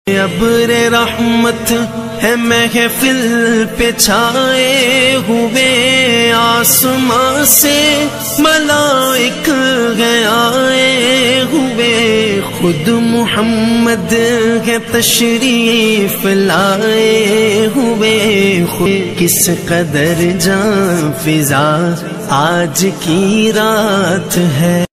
अब्रे रहमत है महफिल पे छाए हुए, आसमां से मलाइक हैं आए हुए, खुद मोहम्मद के तशरीफ लाए हुए। किस कदर जान फिजा आज की रात है।